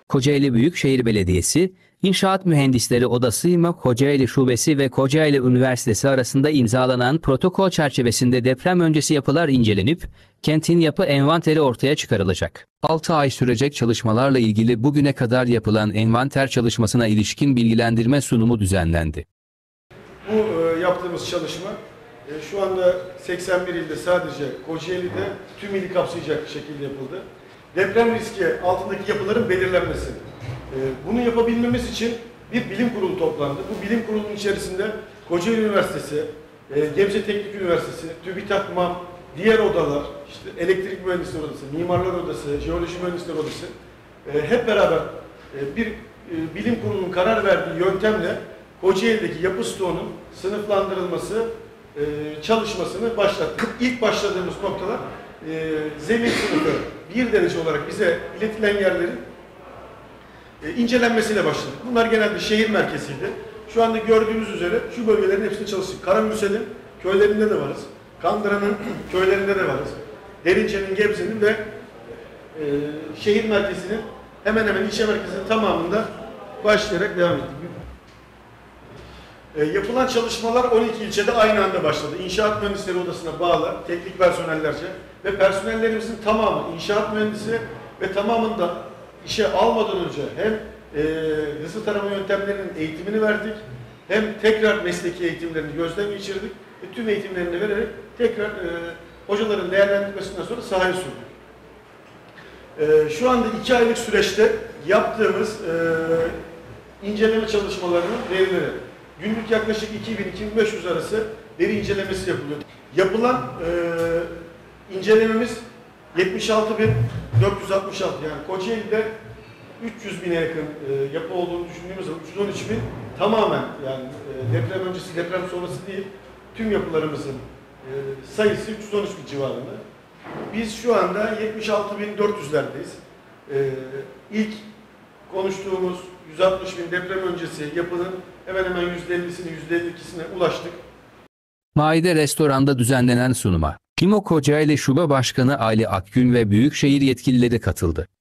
Kocaeli Büyükşehir Belediyesi, İnşaat Mühendisleri Odası İMA Kocaeli Şubesi ve Kocaeli Üniversitesi arasında imzalanan protokol çerçevesinde deprem öncesi yapılar incelenip, kentin yapı envanteri ortaya çıkarılacak. 6 ay sürecek çalışmalarla ilgili bugüne kadar yapılan envanter çalışmasına ilişkin bilgilendirme sunumu düzenlendi. Bu yaptığımız çalışma şu anda 81 ilde sadece Kocaeli'de tüm ili kapsayacak şekilde yapıldı. Deprem riski altındaki yapıların belirlenmesi. Bunu yapabilmemiz için bir bilim kurulu toplandı. Bu bilim kurulunun içerisinde Kocaeli Üniversitesi, Gebze Teknik Üniversitesi, TÜBİTAK, MAM, diğer odalar, işte Elektrik Mühendisleri Odası, Mimarlar Odası, Jeoloji Mühendisleri Odası hep beraber bir bilim kurulunun karar verdiği yöntemle Kocaeli'deki yapı stoğunun sınıflandırılması çalışmasını başlattık. İlk başladığımız noktalar zemin sınıfı 1 derece olarak bize iletilen yerlerin incelenmesiyle başladık. Bunlar genelde şehir merkeziydi. Şu anda gördüğümüz üzere şu bölgelerin hepsini çalıştık. Karamürsel'in köylerinde de varız. Kandıra'nın köylerinde de varız. Derince'nin, Gebze'nin ve şehir merkezinin hemen hemen ilçe merkezinin tamamında başlayarak devam ettik. Yapılan çalışmalar 12 ilçede aynı anda başladı. İnşaat Mühendisleri Odası'na bağlı teknik personellerce ve personellerimizin tamamı inşaat mühendisi ve tamamında işe almadan önce hem hızlı tarama yöntemlerinin eğitimini verdik, hem tekrar mesleki eğitimlerini gözden geçirdik ve tüm eğitimlerini vererek tekrar hocaların değerlendirmesinden sonra sahaya sürdük. Şu anda 2 aylık süreçte yaptığımız inceleme çalışmalarının verileri. Günlük yaklaşık 2000-2500 arası veri incelemesi yapılıyor. Yapılan incelememiz 76.466, yani Kocaeli'de 300.000'e yakın yapı olduğunu düşündüğümüz zaman 313.000 tamamen, yani deprem öncesi, deprem sonrası değil, tüm yapılarımızın sayısı 313.000 civarında. Biz şu anda 76.400'lerdeyiz. İlk konuştuğumuz 160.000 deprem öncesi yapının hemen hemen %50'sine, %52'sine ulaştık. Maide Restoran'da düzenlenen sunuma, İMO Kocaeli Şube Başkanı Ali Akgün ve Büyükşehir yetkilileri katıldı.